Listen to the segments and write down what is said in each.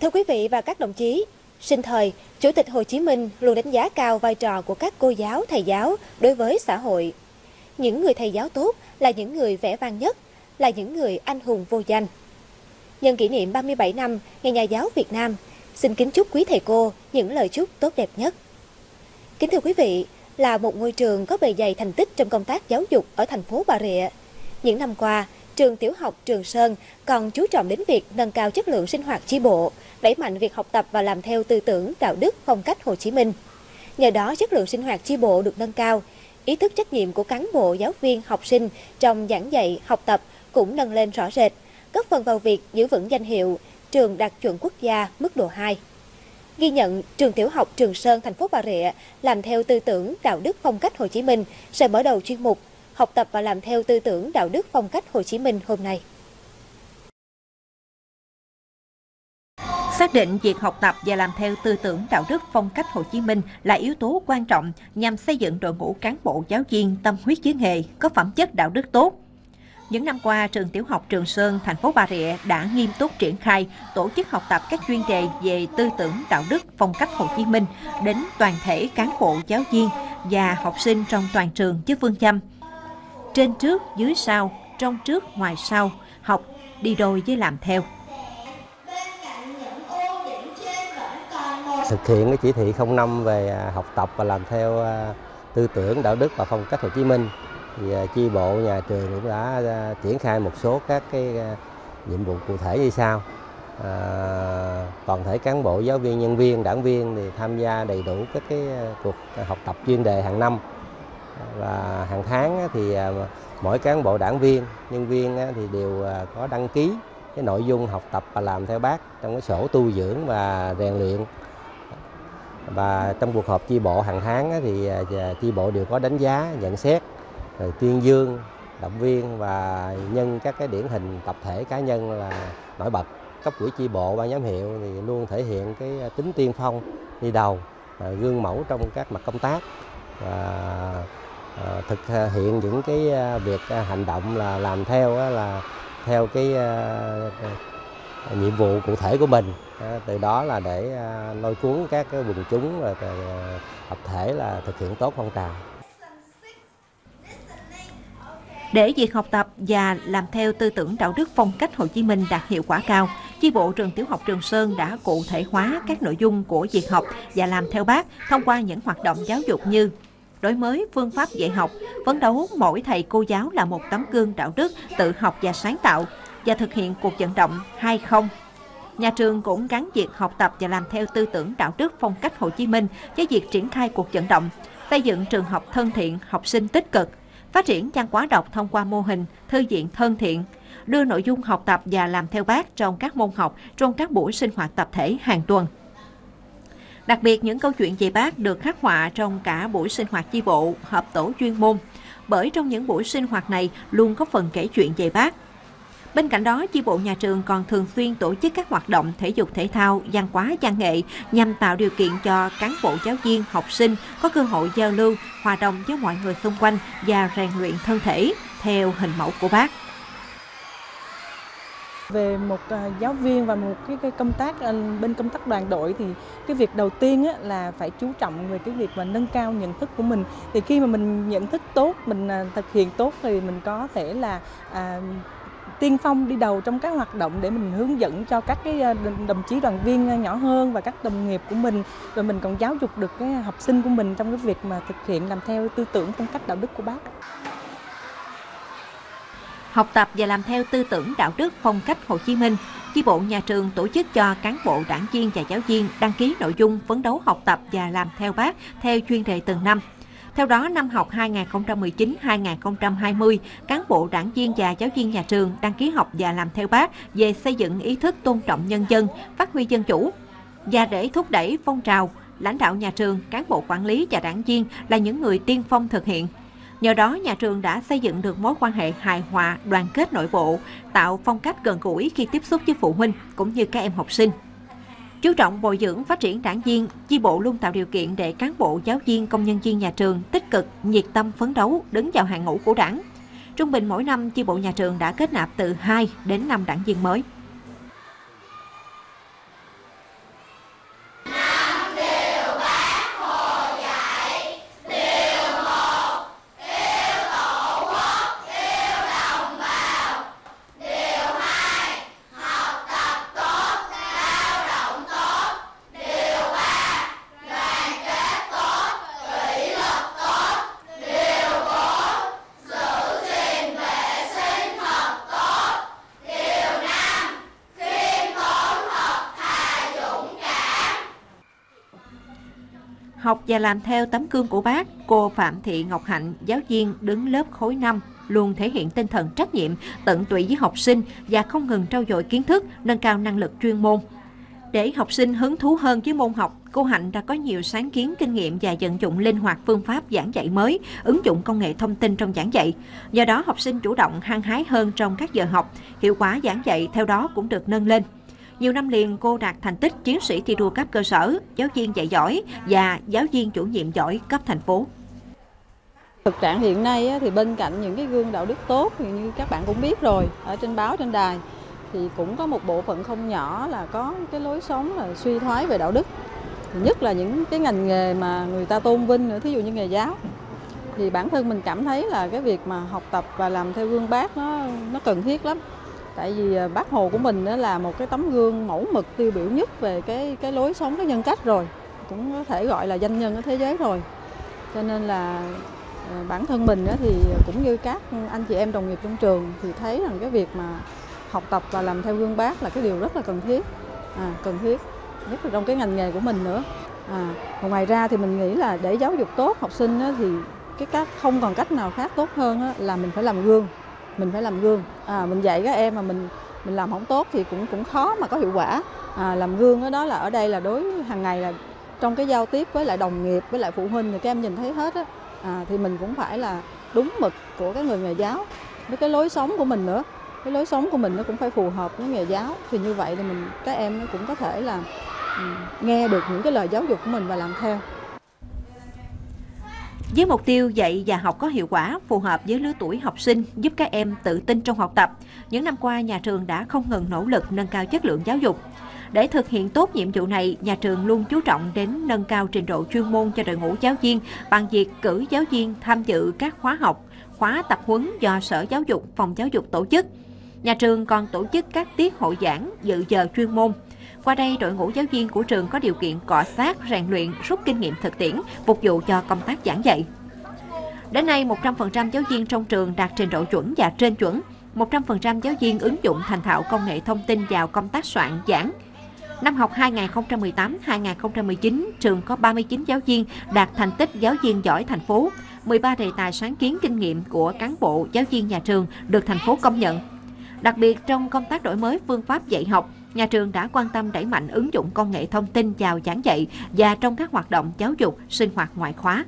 Thưa quý vị và các đồng chí, sinh thời, Chủ tịch Hồ Chí Minh luôn đánh giá cao vai trò của các cô giáo, thầy giáo đối với xã hội. Những người thầy giáo tốt là những người vẻ vang nhất, là những người anh hùng vô danh. Nhân kỷ niệm 37 năm Ngày Nhà giáo Việt Nam, xin kính chúc quý thầy cô những lời chúc tốt đẹp nhất. Kính thưa quý vị, là một ngôi trường có bề dày thành tích trong công tác giáo dục ở thành phố Bà Rịa. Những năm qua, trường tiểu học Trường Sơn còn chú trọng đến việc nâng cao chất lượng sinh hoạt chi bộ, đẩy mạnh việc học tập và làm theo tư tưởng, đạo đức, phong cách Hồ Chí Minh. Nhờ đó, chất lượng sinh hoạt chi bộ được nâng cao, ý thức trách nhiệm của cán bộ, giáo viên, học sinh trong giảng dạy, học tập cũng nâng lên rõ rệt, góp phần vào việc giữ vững danh hiệu trường đạt chuẩn quốc gia mức độ 2. Ghi nhận, trường tiểu học Trường Sơn, thành phố Bà Rịa làm theo tư tưởng, đạo đức, phong cách Hồ Chí Minh sẽ mở đầu chuyên mục học tập và làm theo tư tưởng, đạo đức, phong cách Hồ Chí Minh hôm nay. Xác định việc học tập và làm theo tư tưởng, đạo đức, phong cách Hồ Chí Minh là yếu tố quan trọng nhằm xây dựng đội ngũ cán bộ giáo viên tâm huyết với nghề, có phẩm chất đạo đức tốt. Những năm qua, trường tiểu học Trường Sơn, thành phố Bà Rịa đã nghiêm túc triển khai, tổ chức học tập các chuyên đề về tư tưởng, đạo đức, phong cách Hồ Chí Minh đến toàn thể cán bộ, giáo viên và học sinh trong toàn trường với phương châm trên trước, dưới sau, trong trước, ngoài sau, học đi đôi với làm theo. Thực hiện cái chỉ thị 05 về học tập và làm theo tư tưởng, đạo đức và phong cách Hồ Chí Minh, thì chi bộ nhà trường cũng đã triển khai một số các cái nhiệm vụ cụ thể như sau. Toàn thể cán bộ, giáo viên, nhân viên, đảng viên thì tham gia đầy đủ các cái cuộc học tập chuyên đề hàng năm, và hàng tháng thì mỗi cán bộ, đảng viên, nhân viên thì đều có đăng ký cái nội dung học tập và làm theo Bác trong cái sổ tu dưỡng và rèn luyện. Và trong cuộc họp chi bộ hàng tháng thì chi bộ đều có đánh giá, nhận xét, rồi tuyên dương, động viên và nhân các cái điển hình tập thể, cá nhân là nổi bật. Cấp ủy chi bộ, ban giám hiệu thì luôn thể hiện cái tính tiên phong, đi đầu, gương mẫu trong các mặt công tác và thực hiện những cái việc hành động là làm theo là theo cái nhiệm vụ cụ thể của mình. Từ đó là để lôi cuốn các cái quần chúng và tập thể là thực hiện tốt phong trào. Để việc học tập và làm theo tư tưởng, đạo đức, phong cách Hồ Chí Minh đạt hiệu quả cao, chi bộ trường tiểu học Trường Sơn đã cụ thể hóa các nội dung của việc học và làm theo Bác thông qua những hoạt động giáo dục như đổi mới phương pháp dạy học, phấn đấu mỗi thầy cô giáo là một tấm gương đạo đức, tự học và sáng tạo, và thực hiện cuộc vận động 20. Nhà trường cũng gắn việc học tập và làm theo tư tưởng, đạo đức, phong cách Hồ Chí Minh với việc triển khai cuộc vận động xây dựng trường học thân thiện, học sinh tích cực, phát triển văn hóa đọc thông qua mô hình thư viện thân thiện, đưa nội dung học tập và làm theo Bác trong các môn học, trong các buổi sinh hoạt tập thể hàng tuần. Đặc biệt, những câu chuyện về Bác được khắc họa trong cả buổi sinh hoạt chi bộ, họp tổ chuyên môn, bởi trong những buổi sinh hoạt này luôn có phần kể chuyện về Bác. Bên cạnh đó, chi bộ nhà trường còn thường xuyên tổ chức các hoạt động thể dục thể thao, văn hóa, văn nghệ nhằm tạo điều kiện cho cán bộ, giáo viên, học sinh có cơ hội giao lưu, hòa đồng với mọi người xung quanh và rèn luyện thân thể theo hình mẫu của Bác. Về một giáo viên và một cái công tác bên công tác đoàn đội thì cái việc đầu tiên là phải chú trọng về cái việc mà nâng cao nhận thức của mình. Thì khi mà mình nhận thức tốt, mình thực hiện tốt thì mình có thể là tiên phong đi đầu trong các hoạt động để mình hướng dẫn cho các cái đồng chí đoàn viên nhỏ hơn và các đồng nghiệp của mình, rồi mình còn giáo dục được cái học sinh của mình trong cái việc mà thực hiện làm theo tư tưởng, phong cách, đạo đức của Bác. Học tập và làm theo tư tưởng, đạo đức, phong cách Hồ Chí Minh, chi bộ nhà trường tổ chức cho cán bộ, đảng viên và giáo viên đăng ký nội dung phấn đấu học tập và làm theo Bác theo chuyên đề từng năm. Theo đó, năm học 2019-2020, cán bộ, đảng viên và giáo viên nhà trường đăng ký học và làm theo Bác về xây dựng ý thức tôn trọng nhân dân, phát huy dân chủ. Và để thúc đẩy phong trào, lãnh đạo nhà trường, cán bộ quản lý và đảng viên là những người tiên phong thực hiện. Nhờ đó, nhà trường đã xây dựng được mối quan hệ hài hòa, đoàn kết nội bộ, tạo phong cách gần gũi khi tiếp xúc với phụ huynh cũng như các em học sinh. Chú trọng bồi dưỡng phát triển đảng viên, chi bộ luôn tạo điều kiện để cán bộ, giáo viên, công nhân viên nhà trường tích cực, nhiệt tâm phấn đấu, đứng vào hàng ngũ của Đảng. Trung bình mỗi năm, chi bộ nhà trường đã kết nạp từ 2 đến 5 đảng viên mới. Học và làm theo tấm gương của Bác, cô Phạm Thị Ngọc Hạnh, giáo viên đứng lớp khối 5, luôn thể hiện tinh thần trách nhiệm, tận tụy với học sinh và không ngừng trau dồi kiến thức, nâng cao năng lực chuyên môn. Để học sinh hứng thú hơn với môn học, cô Hạnh đã có nhiều sáng kiến, kinh nghiệm và vận dụng linh hoạt phương pháp giảng dạy mới, ứng dụng công nghệ thông tin trong giảng dạy. Do đó, học sinh chủ động, hăng hái hơn trong các giờ học, hiệu quả giảng dạy theo đó cũng được nâng lên. Nhiều năm liền, cô đạt thành tích chiến sĩ thi đua cấp cơ sở, giáo viên dạy giỏi và giáo viên chủ nhiệm giỏi cấp thành phố. Thực trạng hiện nay thì bên cạnh những cái gương đạo đức tốt thì như các bạn cũng biết rồi, ở trên báo, trên đài thì cũng có một bộ phận không nhỏ là có cái lối sống là suy thoái về đạo đức. Nhất là những cái ngành nghề mà người ta tôn vinh nữa, thí dụ như nghề giáo. Thì bản thân mình cảm thấy là cái việc mà học tập và làm theo gương Bác nó cần thiết lắm. Tại vì Bác Hồ của mình là một cái tấm gương mẫu mực tiêu biểu nhất về cái lối sống, cái nhân cách rồi. Cũng có thể gọi là danh nhân ở thế giới rồi. Cho nên là bản thân mình thì cũng như các anh chị em đồng nghiệp trong trường thì thấy rằng cái việc mà học tập và làm theo gương Bác là cái điều rất là cần thiết. Cần thiết, nhất là trong cái ngành nghề của mình nữa. Ngoài ra thì mình nghĩ là để giáo dục tốt học sinh thì không còn cách nào khác tốt hơn là mình phải làm gương. Mình phải làm gương. Mình dạy các em mà mình làm không tốt thì cũng khó mà có hiệu quả. Làm gương đó là ở đây là đối hàng ngày là trong cái giao tiếp với lại đồng nghiệp, với lại phụ huynh thì các em nhìn thấy hết á. Thì mình cũng phải là đúng mực của cái người nghề giáo với cái lối sống của mình nữa. Cái lối sống của mình nó cũng phải phù hợp với nghề giáo. Thì như vậy thì các em nó cũng có thể là nghe được những cái lời giáo dục của mình và làm theo. Với mục tiêu dạy và học có hiệu quả, phù hợp với lứa tuổi học sinh, giúp các em tự tin trong học tập, những năm qua nhà trường đã không ngừng nỗ lực nâng cao chất lượng giáo dục. Để thực hiện tốt nhiệm vụ này, nhà trường luôn chú trọng đến nâng cao trình độ chuyên môn cho đội ngũ giáo viên bằng việc cử giáo viên tham dự các khóa học, khóa tập huấn do Sở Giáo dục, Phòng Giáo dục tổ chức. Nhà trường còn tổ chức các tiết hội giảng, dự giờ chuyên môn. Qua đây, đội ngũ giáo viên của trường có điều kiện cọ xát, rèn luyện, rút kinh nghiệm thực tiễn, phục vụ cho công tác giảng dạy. Đến nay, 100% giáo viên trong trường đạt trình độ chuẩn và trên chuẩn. 100% giáo viên ứng dụng thành thạo công nghệ thông tin vào công tác soạn giảng. Năm học 2018-2019, trường có 39 giáo viên đạt thành tích giáo viên giỏi thành phố. 13 đề tài sáng kiến kinh nghiệm của cán bộ, giáo viên nhà trường được thành phố công nhận. Đặc biệt, trong công tác đổi mới phương pháp dạy học, nhà trường đã quan tâm đẩy mạnh ứng dụng công nghệ thông tin vào giảng dạy và trong các hoạt động giáo dục, sinh hoạt ngoại khóa.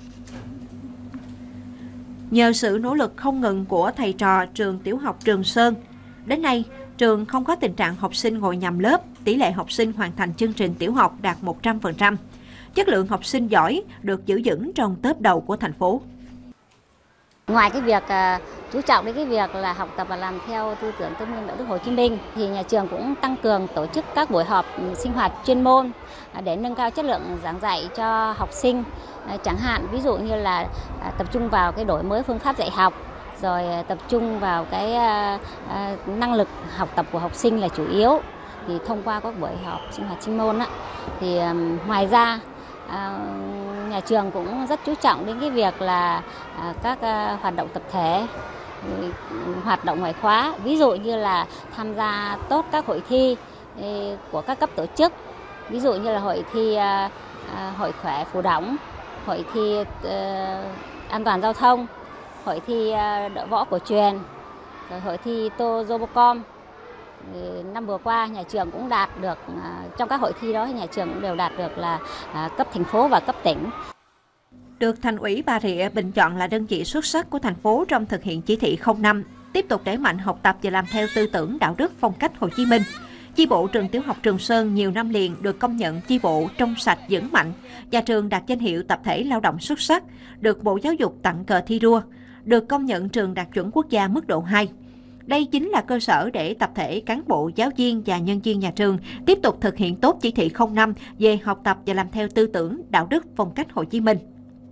Nhờ sự nỗ lực không ngừng của thầy trò trường tiểu học Trường Sơn, đến nay, trường không có tình trạng học sinh ngồi nhầm lớp, tỷ lệ học sinh hoàn thành chương trình tiểu học đạt 100%. Chất lượng học sinh giỏi được giữ vững trong top đầu của thành phố. Ngoài cái việc chú trọng đến cái việc là học tập và làm theo tư tưởng tấm gương đạo đức Hồ Chí Minh thì nhà trường cũng tăng cường tổ chức các buổi họp sinh hoạt chuyên môn để nâng cao chất lượng giảng dạy cho học sinh. Chẳng hạn ví dụ như là tập trung vào cái đổi mới phương pháp dạy học, rồi tập trung vào cái năng lực học tập của học sinh là chủ yếu. Thì thông qua các buổi họp sinh hoạt chuyên môn thì ngoài ra nhà trường cũng rất chú trọng đến cái việc là các hoạt động tập thể, hoạt động ngoại khóa, ví dụ như là tham gia tốt các hội thi của các cấp tổ chức, ví dụ như là hội thi hội khỏe Phù Đổng, hội thi an toàn giao thông, hội thi đỡ võ cổ truyền, rồi hội thi Tô Robocom. Năm vừa qua nhà trường cũng đạt được, trong các hội thi đó nhà trường cũng đều đạt được là cấp thành phố và cấp tỉnh. Được Thành ủy Bà Rịa bình chọn là đơn vị xuất sắc của thành phố trong thực hiện chỉ thị 05, tiếp tục đẩy mạnh học tập và làm theo tư tưởng đạo đức phong cách Hồ Chí Minh. Chi bộ trường tiểu học Trường Sơn nhiều năm liền được công nhận chi bộ trong sạch vững mạnh. Nhà trường đạt danh hiệu tập thể lao động xuất sắc, được Bộ Giáo dục tặng cờ thi đua, được công nhận trường đạt chuẩn quốc gia mức độ 2. Đây chính là cơ sở để tập thể cán bộ, giáo viên và nhân viên nhà trường tiếp tục thực hiện tốt chỉ thị 05 về học tập và làm theo tư tưởng đạo đức phong cách Hồ Chí Minh.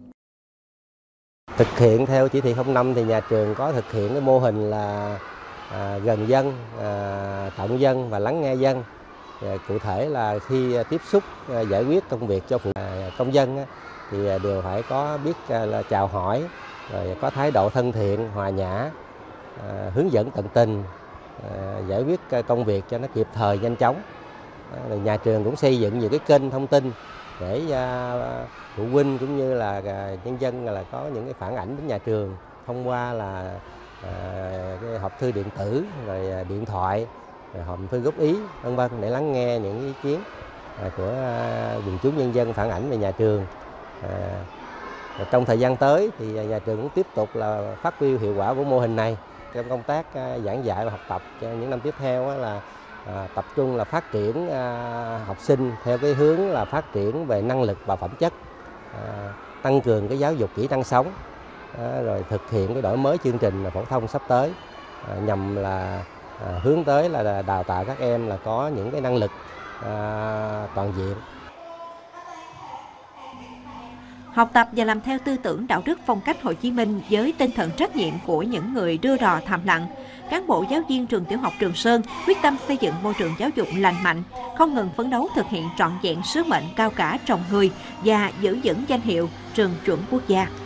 Thực hiện theo chỉ thị 05 thì nhà trường có thực hiện cái mô hình là gần dân, tận dân và lắng nghe dân. Cụ thể là khi tiếp xúc giải quyết công việc cho công dân thì đều phải có biết là chào hỏi, rồi có thái độ thân thiện, hòa nhã, hướng dẫn tận tình, giải quyết công việc cho nó kịp thời, nhanh chóng. Nhà trường cũng xây dựng nhiều cái kênh thông tin để phụ huynh cũng như là nhân dân là có những cái phản ảnh đến nhà trường thông qua là cái hộp thư điện tử, rồi điện thoại, rồi hòm thư góp ý vân vân, để lắng nghe những ý kiến của quần chúng nhân dân phản ảnh về nhà trường. Trong thời gian tới thì nhà trường cũng tiếp tục là phát huy hiệu quả của mô hình này trong công tác giảng dạy và học tập cho những năm tiếp theo, là tập trung là phát triển học sinh theo cái hướng là phát triển về năng lực và phẩm chất, tăng cường cái giáo dục kỹ năng sống, rồi thực hiện cái đổi mới chương trình phổ thông sắp tới, nhằm là hướng tới là đào tạo các em là có những cái năng lực toàn diện. Học tập và làm theo tư tưởng đạo đức phong cách Hồ Chí Minh với tinh thần trách nhiệm của những người đưa đò thầm lặng, cán bộ giáo viên trường tiểu học Trường Sơn quyết tâm xây dựng môi trường giáo dục lành mạnh, không ngừng phấn đấu thực hiện trọn vẹn sứ mệnh cao cả trồng người và giữ vững danh hiệu trường chuẩn quốc gia.